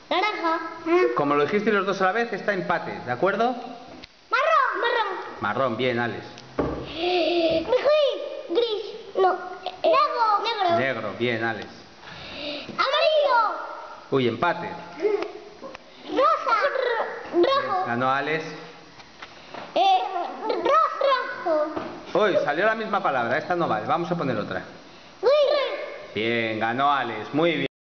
Naranja. Como lo dijiste los dos a la vez, está empate, ¿de acuerdo? Marrón. Marrón. Marrón, bien, Alex. Gris. No. Negro. Negro, bien, Alex. Amarillo. Uy, empate. Rosa. Rojo. Ganó Alex. Rojo. Uy, salió la misma palabra, esta no vale, vamos a poner otra. Gris. Bien, ganó Alex, muy bien.